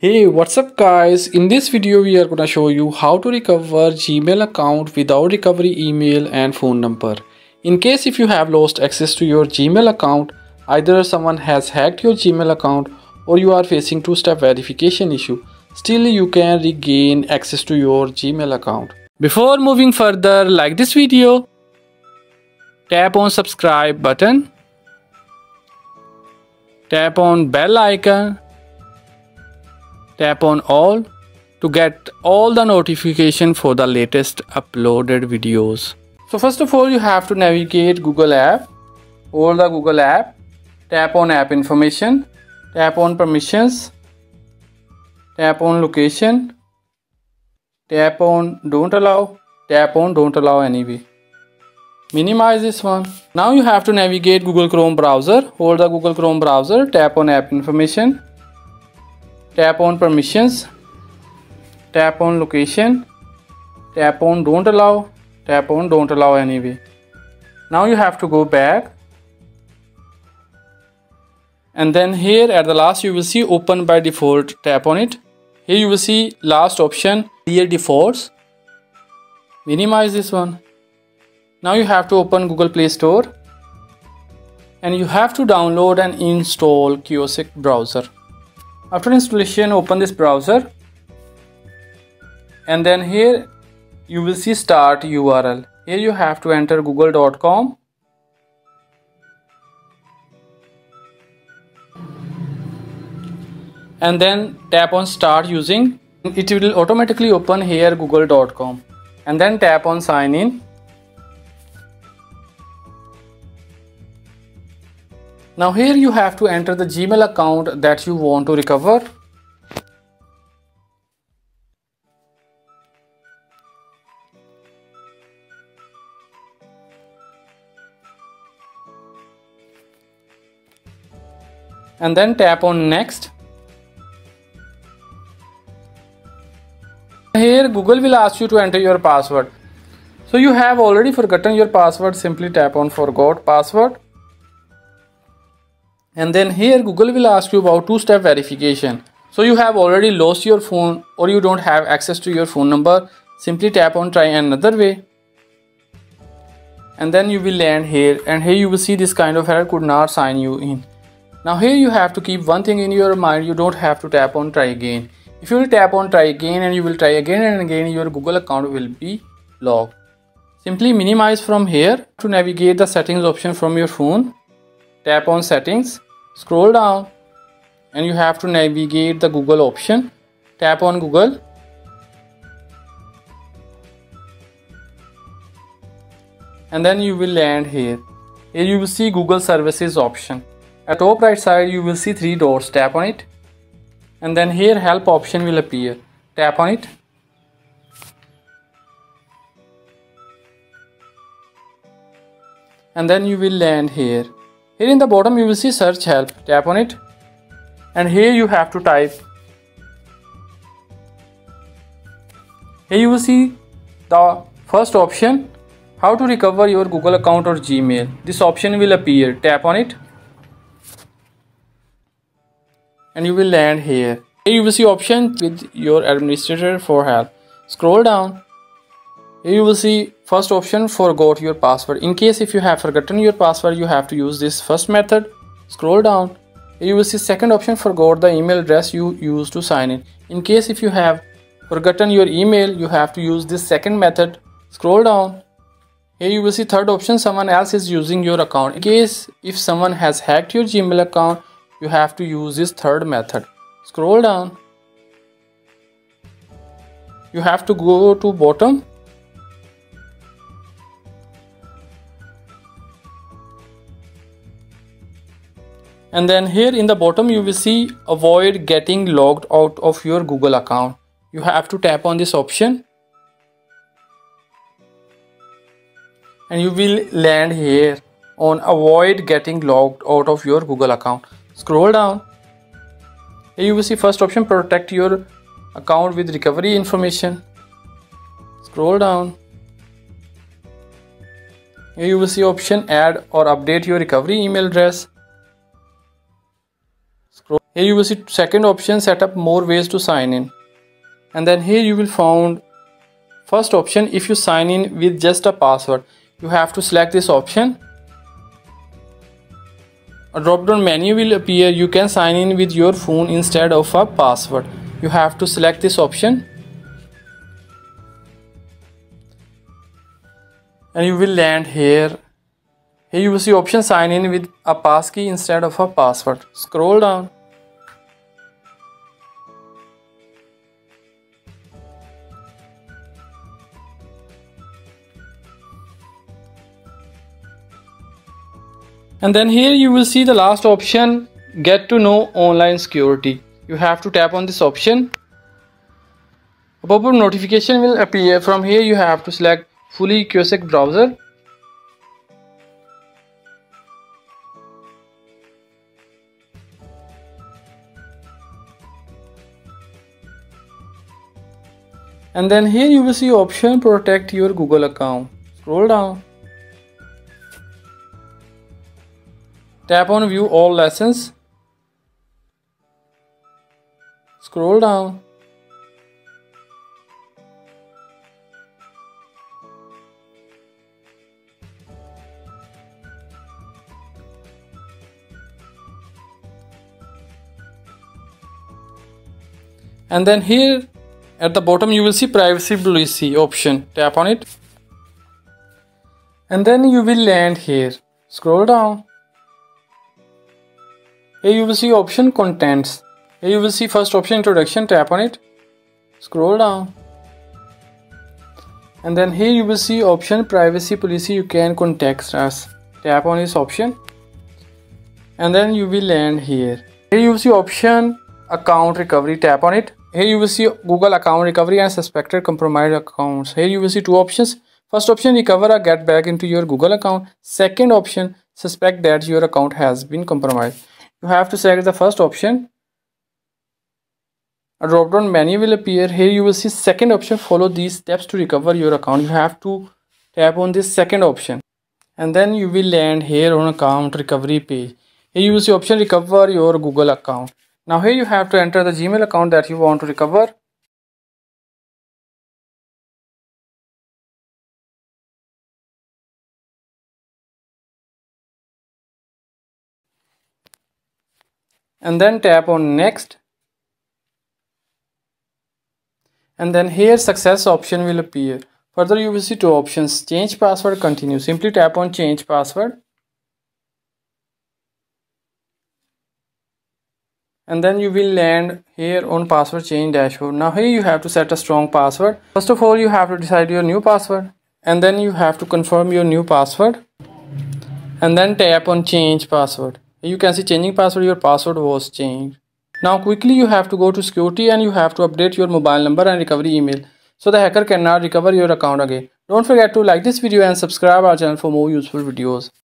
Hey, what's up guys? In this video we are gonna show you how to recover Gmail account without recovery email and phone number. In case if you have lost access to your Gmail account, either someone has hacked your Gmail account or you are facing two-step verification issue, still you can regain access to your Gmail account. Before moving further, like this video, tap on subscribe button, tap on bell icon, tap on all to get all the notification for the latest uploaded videos. So first of all, you have to navigate Google app. Hold the Google app, tap on app information, tap on permissions, tap on location, tap on don't allow anyway. Minimize this one. Now you have to navigate Google Chrome browser. Hold the Google Chrome browser, tap on app information, tap on permissions, tap on location, tap on don't allow anyway. Now you have to go back, and then here at the last you will see open by default. Tap on it. Here you will see last option, clear defaults. Minimize this one. Now you have to open Google Play Store and you have to download and install Kaise browser. After installation, open this browser and then here you will see start URL. Here you have to enter google.com and then tap on start using. It will automatically open here google.com and then tap on sign in. Now here you have to enter the Gmail account that you want to recover. And then tap on next. Here Google will ask you to enter your password. So you have already forgotten your password, simply tap on forgot password. And then here Google will ask you about two-step verification. So you have already lost your phone or you don't have access to your phone number, simply tap on try another way. And then you will land here and here you will see this kind of error, could not sign you in. Now here you have to keep one thing in your mind, you don't have to tap on try again. If you will tap on try again and you will try again and again, your Google account will be locked. Simply minimize from here. To navigate the settings option from your phone, tap on settings, scroll down and you have to navigate the Google option, tap on Google and then you will land here. Here you will see Google services option. At top right side you will see three dots, tap on it and then here help option will appear, tap on it and then you will land here. Here in the bottom you will see search help, tap on it and here you have to type. Here you will see the first option, how to recover your Google account or Gmail. This option will appear, tap on it and you will land here. Here you will see option with your administrator for help. Scroll down. Here you will see first option, forgot your password. In case if you have forgotten your password, you have to use this first method. Scroll down. Here you will see second option, forgot the email address you used to sign in. In case if you have forgotten your email, you have to use this second method. Scroll down. Here you will see third option, someone else is using your account. In case if someone has hacked your Gmail account, you have to use this third method. Scroll down. You have to go to bottom. And then here in the bottom you will see avoid getting logged out of your Google account. You have to tap on this option and you will land here on avoid getting logged out of your Google account. Scroll down. Here you will see first option, protect your account with recovery information. Scroll down. Here you will see option, add or update your recovery email address. Here you will see second option, set up more ways to sign in. And then here you will find first option, if you sign in with just a password. You have to select this option. A drop down menu will appear. You can sign in with your phone instead of a password. You have to select this option. And you will land here. Here you will see option sign in with a passkey instead of a password. Scroll down. And then here you will see the last option, get to know online security. You have to tap on this option. A pop-up notification will appear. From here you have to select fully kaise browser. And then here you will see option protect your Google account. Scroll down. Tap on view all lessons. Scroll down. And then here at the bottom you will see privacy policy option. Tap on it. And then you will land here. Scroll down. Here you will see option contents. Here you will see first option introduction. Tap on it. Scroll down. And then here you will see option privacy policy. You can contact us. Tap on this option. And then you will land here. Here you will see option account recovery. Tap on it. Here you will see Google account recovery and suspected compromised accounts. Here you will see two options. First option, recover or get back into your Google account. Second option, suspect that your account has been compromised. You have to select the first option. A drop down menu will appear. Here you will see second option, follow these steps to recover your account. You have to tap on this second option. And then you will land here on account recovery page. Here you will see option recover your Google account. Now here you have to enter the Gmail account that you want to recover. And then tap on next. And then here success option will appear. Further you will see two options, change password, continue. Simply tap on change password. And then you will land here on password change dashboard. Now here you have to set a strong password. First of all you have to decide your new password. And then you have to confirm your new password. And then tap on change password. You can see changing password, your password was changed. Now quickly you have to go to security and you have to update your mobile number and recovery email so the hacker cannot recover your account again. Don't forget to like this video and subscribe our channel for more useful videos.